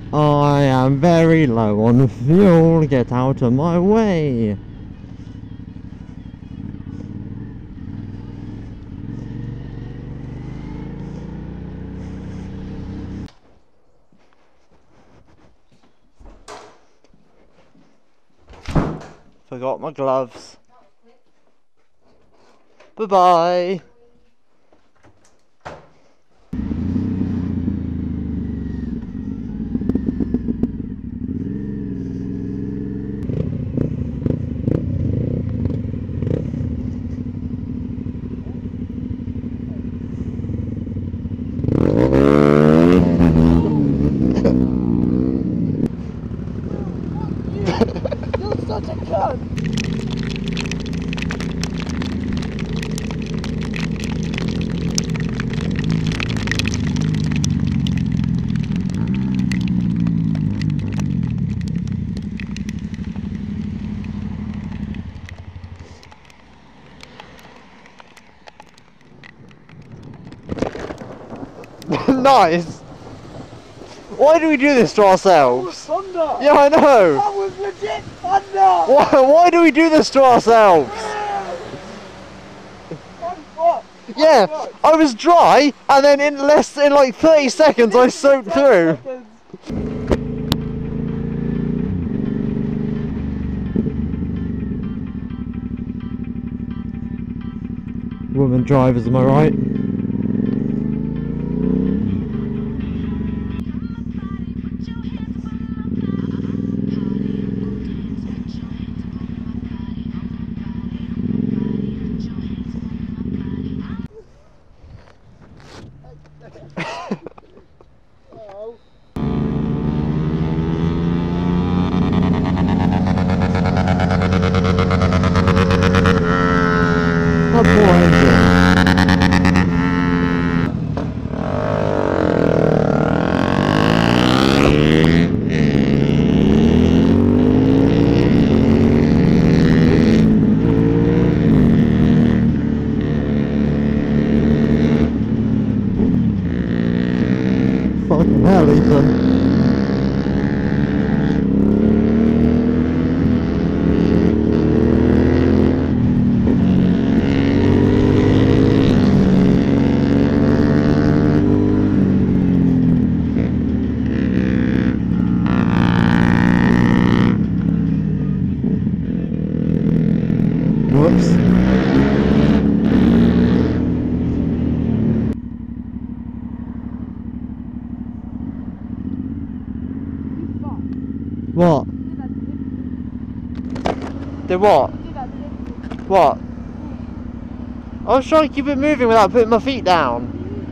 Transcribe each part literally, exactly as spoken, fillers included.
I am very low on fuel, get out of my way. Forgot my gloves. Bye bye. You're such a cunt! Nice! Why do we do this to ourselves? Thunder! Yeah, I know! That was legit thunder! Why, why do we do this to ourselves? What? Yeah, I was dry, and then in less than like thirty seconds I soaked through. Woman drivers, am I right? Oh, poor engine. Fucking hell, Ethan. Whoops. What? Did what? What? I was trying to keep it moving without putting my feet down.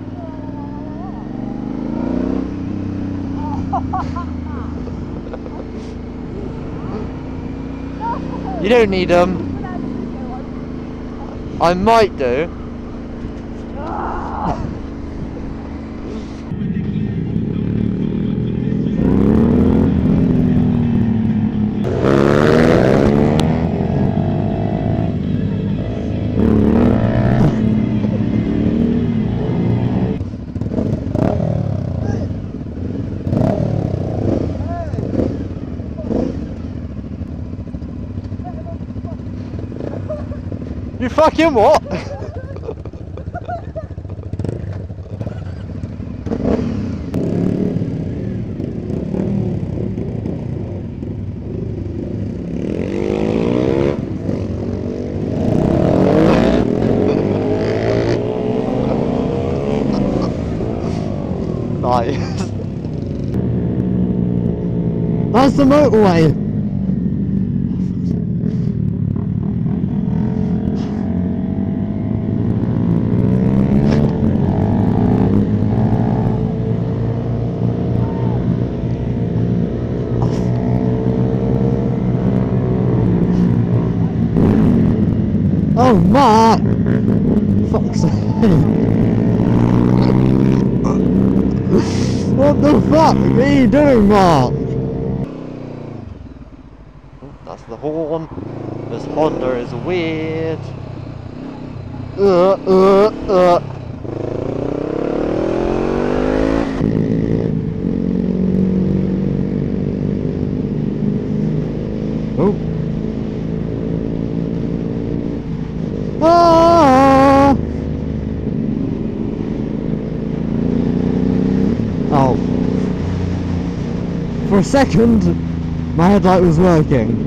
You don't need them. I might do. You fucking what? Nice. That's the motorway. Oh, Mark! Fuck's sake. What the fuck are you doing, Mark? That's the horn. This Honda is weird. Uh, uh, uh. Ah! Oh. For a second, my headlight was working.